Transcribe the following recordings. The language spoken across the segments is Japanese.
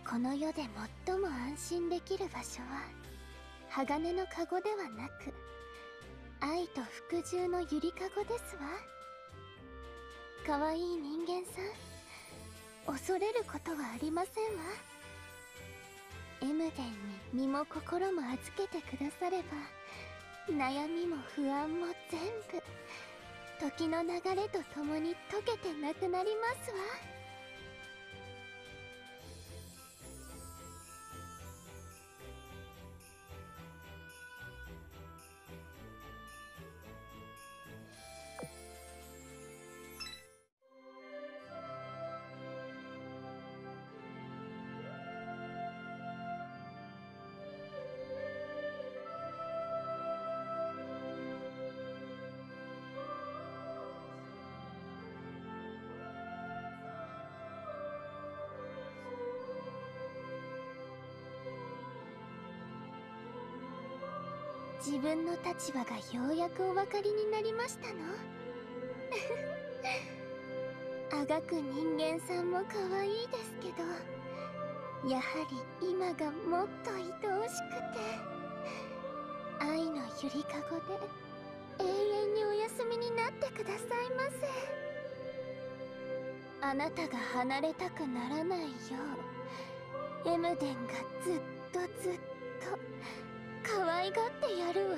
この世で最も安心できる場所は鋼の籠ではなく愛と服従のゆりかごですわ。かわいい人間さん、恐れることはありませんわ。エムデンに身も心も預けてくだされば、悩みも不安も全部時の流れとともに溶けてなくなりますわ。自分の立場がようやくお分かりになりましたの。あがく人間さんも可愛いですけど、やはり今がもっと愛おしくて、愛のゆりかごで永遠にお休みになってくださいませ。あなたが離れたくならないよう、エムデンがずっとずっと可愛がってやるわ。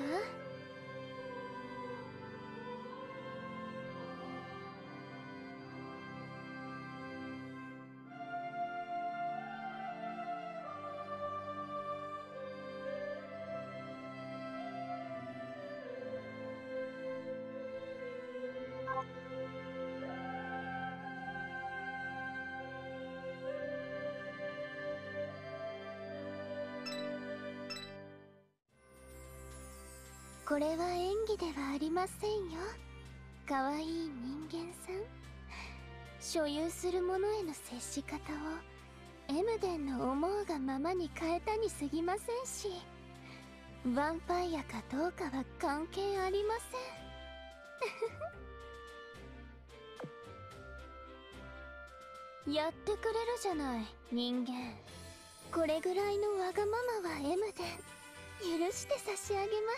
これは演技ではありませんよ。かわいい人間さん、所有するものへの接し方をエムデンの思うがままに変えたに過ぎませんし、ヴァンパイアかどうかは関係ありません。やってくれるじゃない人間。これぐらいのわがままはエムデン許して差し上げます。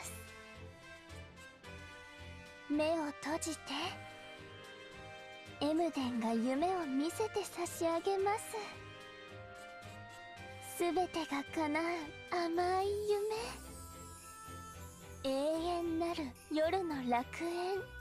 目を閉じて、エムデンが夢を見せて差し上げます。すべてが叶う甘い夢、永遠なる夜の楽園。